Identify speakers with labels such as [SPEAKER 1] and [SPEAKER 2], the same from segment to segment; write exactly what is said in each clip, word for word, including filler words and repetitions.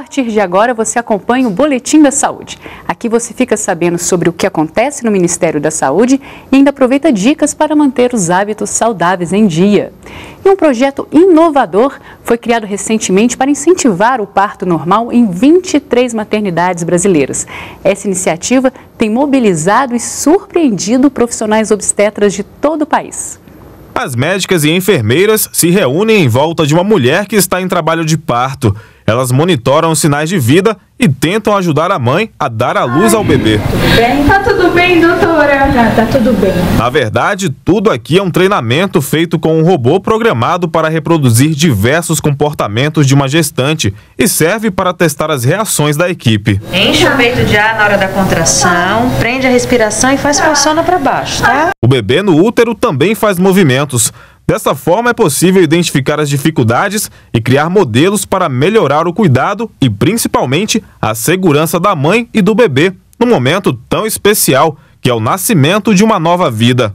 [SPEAKER 1] partir de agora você acompanha o Boletim da Saúde. Aqui você fica sabendo sobre o que acontece no Ministério da Saúde e ainda aproveita dicas para manter os hábitos saudáveis em dia. E um projeto inovador foi criado recentemente para incentivar o parto normal em vinte e três maternidades brasileiras. Essa iniciativa tem mobilizado e surpreendido profissionais obstetras de todo o país.
[SPEAKER 2] As médicas e enfermeiras se reúnem em volta de uma mulher que está em trabalho de parto. Elas monitoram os sinais de vida e tentam ajudar a mãe a dar à luz ao bebê.
[SPEAKER 3] Tudo bem? Tá tudo bem, doutora? Tá, tá tudo bem.
[SPEAKER 2] Na verdade, tudo aqui é um treinamento feito com um robô programado para reproduzir diversos comportamentos de uma gestante e serve para testar as reações da equipe.
[SPEAKER 4] Enche o peito de ar na hora da contração, prende a respiração e faz pressiona para baixo, tá?
[SPEAKER 2] O bebê no útero também faz movimentos. Dessa forma, é possível identificar as dificuldades e criar modelos para melhorar o cuidado e, principalmente, a segurança da mãe e do bebê, num momento tão especial, que é o nascimento de uma nova vida.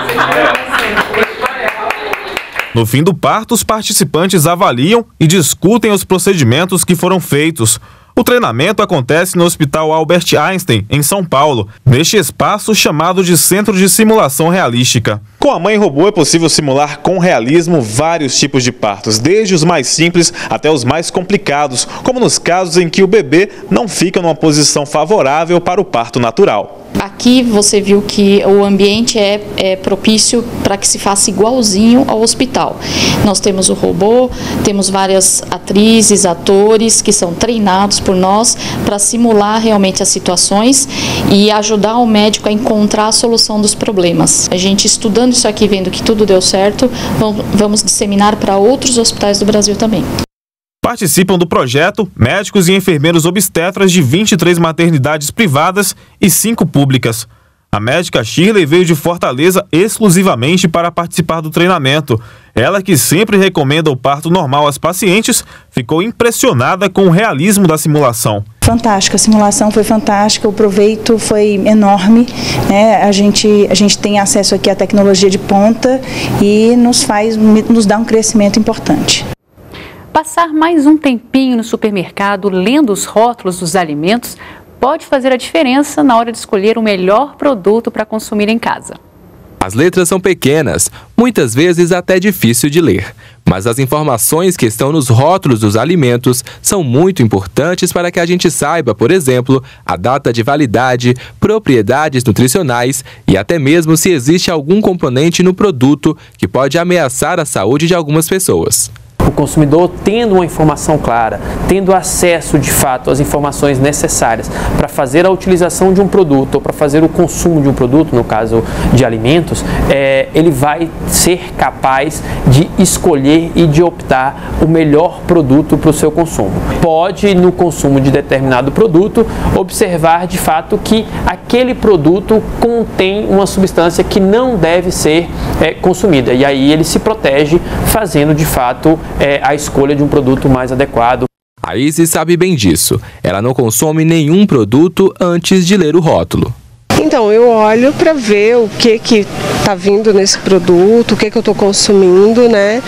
[SPEAKER 2] No fim do parto, os participantes avaliam e discutem os procedimentos que foram feitos. O treinamento acontece no Hospital Albert Einstein, em São Paulo, neste espaço chamado de Centro de Simulação Realística. Com a mãe robô é possível simular com realismo vários tipos de partos, desde os mais simples até os mais complicados, como nos casos em que o bebê não fica numa posição favorável para o parto natural.
[SPEAKER 5] Aqui você viu que o ambiente é, é propício para que se faça igualzinho ao hospital. Nós temos o robô, temos várias atrizes, atores que são treinados por nós para simular realmente as situações e ajudar o médico a encontrar a solução dos problemas. A gente estudando isso aqui, vendo que tudo deu certo, vamos disseminar para outros hospitais do Brasil também.
[SPEAKER 2] Participam do projeto médicos e enfermeiros obstetras de vinte e três maternidades privadas e cinco públicas. A médica Shirley veio de Fortaleza exclusivamente para participar do treinamento. Ela, que sempre recomenda o parto normal às pacientes, ficou impressionada com o realismo da simulação.
[SPEAKER 6] Fantástica, a simulação foi fantástica, o proveito foi enorme, né? A gente, a gente tem acesso aqui à tecnologia de ponta e nos faz, nos dá um crescimento importante.
[SPEAKER 1] Passar mais um tempinho no supermercado lendo os rótulos dos alimentos pode fazer a diferença na hora de escolher o melhor produto para consumir em casa.
[SPEAKER 7] As letras são pequenas, muitas vezes até difícil de ler, mas as informações que estão nos rótulos dos alimentos são muito importantes para que a gente saiba, por exemplo, a data de validade, propriedades nutricionais e até mesmo se existe algum componente no produto que pode ameaçar a saúde de algumas pessoas.
[SPEAKER 8] O consumidor tendo uma informação clara, tendo acesso de fato às informações necessárias para fazer a utilização de um produto ou para fazer o consumo de um produto, no caso de alimentos, é, ele vai ser capaz de escolher e de optar o melhor produto para o seu consumo. Pode, no consumo de determinado produto, observar de fato que aquele produto contém uma substância que não deve ser é, consumida, e aí ele se protege fazendo de fato É a escolha de um produto mais adequado.
[SPEAKER 7] A Isis sabe bem disso. Ela não consome nenhum produto antes de ler o rótulo.
[SPEAKER 9] Então, eu olho para ver o que que está vindo nesse produto, o que que eu estou consumindo, né?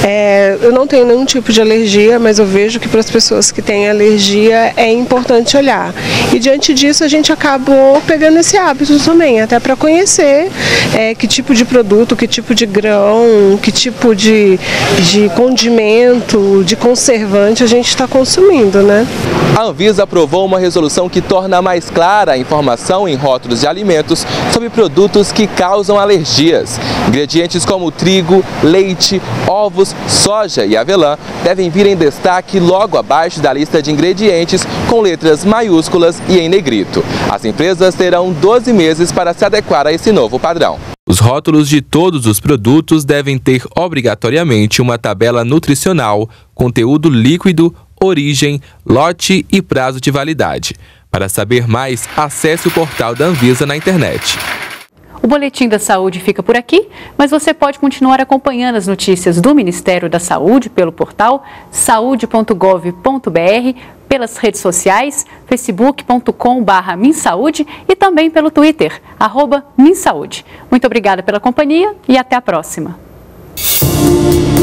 [SPEAKER 9] É, eu não tenho nenhum tipo de alergia, mas eu vejo que para as pessoas que têm alergia é importante olhar. E diante disso a gente acabou pegando esse hábito também, até para conhecer é, que tipo de produto, que tipo de grão, que tipo de, de condimento, de conservante a gente está consumindo, né?
[SPEAKER 7] A Anvisa aprovou uma resolução que torna mais clara a informação em rótulos de alimentos sobre produtos que causam alergias. Ingredientes como trigo, leite, ovos, soja e avelã devem vir em destaque logo abaixo da lista de ingredientes com letras maiúsculas e em negrito. As empresas terão doze meses para se adequar a esse novo padrão. Os rótulos de todos os produtos devem ter obrigatoriamente uma tabela nutricional, conteúdo líquido, origem, lote e prazo de validade. Para saber mais, acesse o portal da Anvisa na internet.
[SPEAKER 1] O Boletim da Saúde fica por aqui, mas você pode continuar acompanhando as notícias do Ministério da Saúde pelo portal saúde ponto gov ponto br, pelas redes sociais, facebook ponto com barra minsaude e também pelo Twitter, arroba minsaude. Muito obrigada pela companhia e até a próxima.